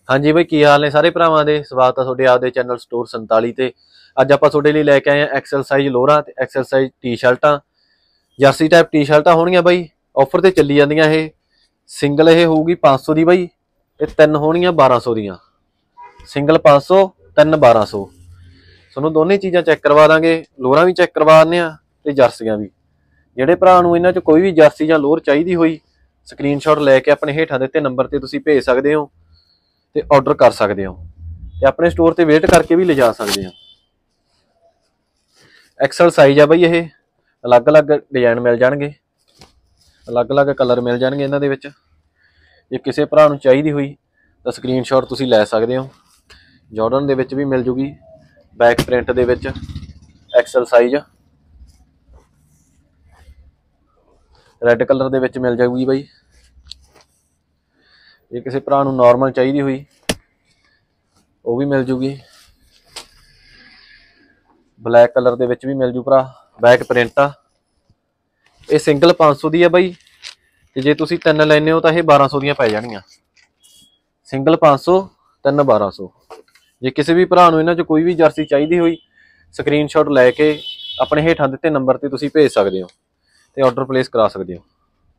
हाँ जी बई, की हाल ने सारे भरावां दे। स्वागत है तुहाडे आपदे चैनल स्टोर 47 ते। अज आपां तुहाडे लई लैके आए हैं एक्सल साइज लोअरां ते एक्सल साइज टी शर्टां, जर्सी टाइप टी शर्टां होणगीਆਂ बई। ऑफर ते चली जांदियां ये। सिंगल ये होऊगी 500 दी बई, ते तीन होणगीਆਂ 1200 दीयां। सिंगल 500, तीन 1200। तुहानूं दोने चीज़ां चैक करवा दांगे, लोअरां भी चैक करवा दिंदे आ ते जर्सियां भी। ਜਿਹੜੇ ਭਰਾ ਨੂੰ ਇਹਨਾਂ 'ਚ ਕੋਈ ਵੀ ਜਰਸੀ ਜਾਂ ਲੋਅਰ ਚਾਹੀਦੀ ਹੋਈ, ਸਕਰੀਨਸ਼ਾਟ ਲੈ ਕੇ ਆਪਣੇ ਹੇਠਾਂ ਦਿੱਤੇ ਨੰਬਰ ਤੇ ਤੁਸੀਂ ਭੇਜ ਸਕਦੇ ਹੋ ਤੇ ਆਰਡਰ ਕਰ ਸਕਦੇ ਹੋ ਤੇ ਆਪਣੇ ਸਟੋਰ ਤੇ ਵਿਜ਼ਿਟ ਕਰਕੇ ਵੀ ਲਿਜਾ ਸਕਦੇ ਹੋ। ਐਕਸਲ ਸਾਈਜ਼ ਆ ਬਈ, ਇਹ ਅਲੱਗ-ਅਲੱਗ ਡਿਜ਼ਾਈਨ ਮਿਲ ਜਾਣਗੇ, ਅਲੱਗ-ਅਲੱਗ ਕਲਰ ਮਿਲ ਜਾਣਗੇ ਇਹਨਾਂ ਦੇ ਵਿੱਚ। ਜੇ ਕਿਸੇ ਭਰਾ ਨੂੰ ਚਾਹੀਦੀ ਹੋਈ ਤਾਂ ਸਕਰੀਨਸ਼ਾਟ ਤੁਸੀਂ ਲੈ ਸਕਦੇ ਹੋ। ਜਾਰਡਨ ਦੇ ਵਿੱਚ ਵੀ ਮਿਲ ਜੂਗੀ, ਬੈਕ ਪ੍ਰਿੰਟ ਦੇ ਵਿੱਚ ਐਕਸਲ ਸਾਈਜ਼ ਰੈੱਡ कलर ਦੇ ਵਿੱਚ ਮਿਲ ਜਾਊਗੀ ਬਾਈ। ਜੇ ਕਿਸੇ ਭਰਾ ਨੂੰ ਨਾਰਮਲ ਚਾਹੀਦੀ ਹੋਈ ਉਹ ਵੀ ਮਿਲ ਜੂਗੀ, ਬਲੈਕ ਕਲਰ ਦੇ ਵਿੱਚ ਵੀ ਮਿਲ ਜੂ ਭਰਾ, ਬੈਕ ਪ੍ਰਿੰਟ ਆ। ਇਹ ਸਿੰਗਲ 500 ਦੀ ਆ ਬਾਈ, ਤੇ ਜੇ ਤੁਸੀਂ ਤਿੰਨ ਲੈਣੇ ਹੋ ਤਾਂ ਇਹ 1200 ਦੀਆਂ ਪੈ ਜਾਣਗੀਆਂ। ਸਿੰਗਲ 500, ਤਿੰਨ 1200। ਜੇ ਕਿਸੇ ਵੀ ਭਰਾ ਨੂੰ ਇਹਨਾਂ 'ਚ ਕੋਈ ਵੀ ਜਰਸੀ ਚਾਹੀਦੀ ਹੋਈ, ਸਕਰੀਨਸ਼ਾਟ ਲੈ ਕੇ ਆਪਣੇ ਹੇਠਾਂ ਦਿੱਤੇ ਨੰਬਰ ਤੇ ਤੁਸੀਂ ਭੇਜ ਸਕਦੇ ਹੋ ਤੇ ਆਰਡਰ ਪਲੇਸ ਕਰਾ ਸਕਦੇ ਹੋ।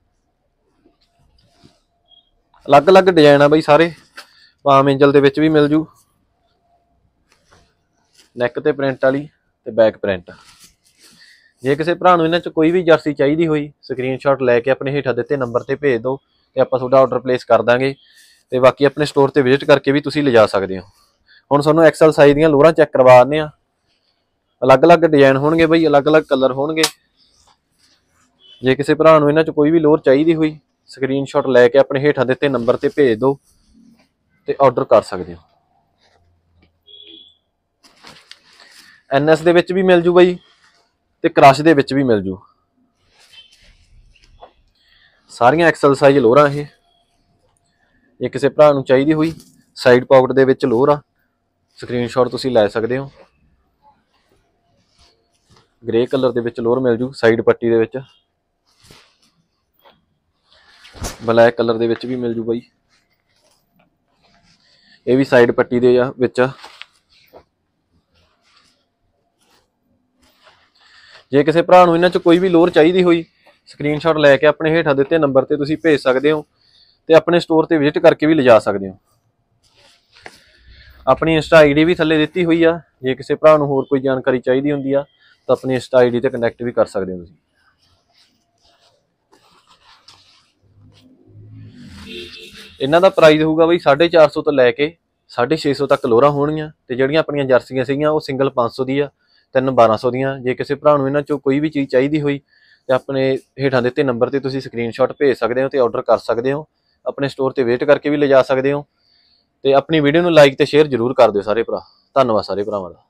ਅਲੱਗ-ਅਲੱਗ ਡਿਜ਼ਾਈਨ ਆ ਬਈ ਸਾਰੇ। ਪਾਮ ਐਂਜਲ ਦੇ ਵਿੱਚ ਵੀ ਮਿਲ ਜੂ, ਨੈਕ ਤੇ ਪ੍ਰਿੰਟ ਵਾਲੀ ਤੇ ਬੈਕ ਪ੍ਰਿੰਟ। ਜੇ ਕਿਸੇ ਭਰਾ ਨੂੰ ਇਹਨਾਂ 'ਚ ਕੋਈ ਵੀ ਜਰਸੀ ਚਾਹੀਦੀ ਹੋਈ, ਸਕਰੀਨਸ਼ਾਟ ਲੈ ਕੇ ਆਪਣੇ ਹੇਠਾਂ ਦਿੱਤੇ ਨੰਬਰ ਤੇ ਭੇਜ ਦਿਓ ਤੇ ਆਪਾਂ ਤੁਹਾਡਾ ਆਰਡਰ ਪਲੇਸ ਕਰ ਦਾਂਗੇ। ਤੇ ਬਾਕੀ ਆਪਣੇ ਸਟੋਰ ਤੇ ਵਿਜ਼ਿਟ ਕਰਕੇ ਵੀ ਤੁਸੀਂ ਲਿਜਾ ਸਕਦੇ ਹੋ। ਹੁਣ ਤੁਹਾਨੂੰ ਐਕਸਲ ਸਾਈਜ਼ ਦੀਆਂ ਲੋਅਰਾਂ ਚੈੱਕ ਕਰਵਾ ਦਿੰਦੇ ਆ। ਅਲੱਗ-ਅਲੱਗ ਡਿਜ਼ਾਈਨ ਹੋਣਗੇ ਬਈ, ਅਲੱਗ-ਅਲੱਗ ਕਲਰ ਹੋਣਗੇ। ਜੇ ਕਿਸੇ ਭਰਾ ਨੂੰ ਇਹਨਾਂ 'ਚ ਕੋਈ ਵੀ ਲੋਅਰ ਚਾਹੀਦੀ ਹੋਈ, ਸਕਰੀਨਸ਼ਾਟ ਲੈ ਕੇ ਆਪਣੇ ਹੇਠਾਂ ਦਿੱਤੇ ਨੰਬਰ ਤੇ ਭੇਜ ਦਿਓ ਤੇ ਆਰਡਰ ਕਰ ਸਕਦੇ ਹੋ। NS ਦੇ ਵਿੱਚ ਵੀ ਮਿਲ ਜੂ ਬਈ ਤੇ ਕ੍ਰਸ਼ ਦੇ ਵਿੱਚ ਵੀ ਮਿਲ ਜੂ। ਸਾਰੀਆਂ ਐਕਸਲ ਸਾਈਜ਼ ਲੋਅਰਾਂ ਇਹ। ਜੇ ਕਿਸੇ ਭਰਾ ਨੂੰ ਚਾਹੀਦੀ ਹੋਈ, ਸਾਈਡ ਪਾਕਟ ਦੇ ਵਿੱਚ ਲੋਅਰ ਆ, ਸਕਰੀਨਸ਼ਾਟ ਤੁਸੀਂ ਲੈ ਸਕਦੇ ਹੋ। ਗ੍ਰੇ ਕਲਰ ਦੇ ਵਿੱਚ ਲੋਅਰ ਮਿਲ ਜੂ, ਸਾਈਡ ਪੱਟੀ ਦੇ ਵਿੱਚ। ਬਲੈਕ ਕਲਰ ਦੇ ਵਿੱਚ ਵੀ ਮਿਲ ਜੂ ਬਾਈ, ਇਹ ਵੀ ਸਾਈਡ ਪੱਟੀ ਦੇ ਵਿੱਚ। ਜੇ ਕਿਸੇ ਭਰਾ ਨੂੰ ਇਹਨਾਂ 'ਚ ਕੋਈ ਵੀ ਲੋਅਰ ਚਾਹੀਦੀ ਹੋਈ, ਸਕਰੀਨਸ਼ਾਟ ਲੈ ਕੇ ਆਪਣੇ ਹੇਠਾਂ ਦਿੱਤੇ ਨੰਬਰ ਤੇ ਤੁਸੀਂ ਭੇਜ ਸਕਦੇ ਹੋ ਤੇ ਆਪਣੇ ਸਟੋਰ ਤੇ ਵਿਜ਼ਿਟ ਕਰਕੇ ਵੀ ਲਿਜਾ ਸਕਦੇ ਹੋ। ਆਪਣੀ ਇੰਸਟਾ ID ਵੀ ਥੱਲੇ ਦਿੱਤੀ ਹੋਈ ਆ। ਜੇ ਕਿਸੇ ਭਰਾ ਨੂੰ ਹੋਰ ਕੋਈ ਜਾਣਕਾਰੀ ਚਾਹੀਦੀ ਹੁੰਦੀ ਆ ਤਾਂ ਆਪਣੀ ਇੰਸਟਾ ID ਤੇ ਕਨੈਕਟ ਵੀ ਕਰ ਸਕਦੇ ਹੋ ਤੁਸੀਂ। ਇਹਨਾਂ ਦਾ ਪ੍ਰਾਈਸ ਹੋਊਗਾ ਬਈ 450 ਤੋਂ ਲੈ ਕੇ 650 ਤੱਕ ਲੋਅਰਾਂ ਹੋਣਗੀਆਂ। ਤੇ ਜਿਹੜੀਆਂ ਆਪਣੀਆਂ ਜਰਸੀਆਂ ਸੀਗੀਆਂ ਉਹ ਸਿੰਗਲ 500 ਦੀ ਆ, ਤਿੰਨ 1200 ਦੀਆਂ। ਜੇ ਕਿਸੇ ਭਰਾ ਨੂੰ ਇਹਨਾਂ 'ਚੋਂ ਕੋਈ ਵੀ ਚੀਜ਼ ਚਾਹੀਦੀ ਹੋਈ ਤੇ ਆਪਣੇ ਹੇਠਾਂ ਦਿੱਤੇ ਨੰਬਰ ਤੇ ਤੁਸੀਂ ਸਕਰੀਨਸ਼ਾਟ ਭੇਜ ਸਕਦੇ ਹੋ ਤੇ ਆਰਡਰ ਕਰ ਸਕਦੇ ਹੋ। ਆਪਣੇ ਸਟੋਰ ਤੇ ਵਿਜ਼ਿਟ ਕਰਕੇ ਵੀ ਲਿਜਾ ਸਕਦੇ ਹੋ। ਤੇ ਆਪਣੀ ਵੀਡੀਓ ਨੂੰ ਲਾਈਕ ਤੇ ਸ਼ੇਅਰ ਜ਼ਰੂਰ ਕਰ ਦਿਓ ਸਾਰੇ ਭਰਾ। ਧੰਨਵਾਦ ਸਾਰੇ ਭਰਾਵਾਂ ਦਾ।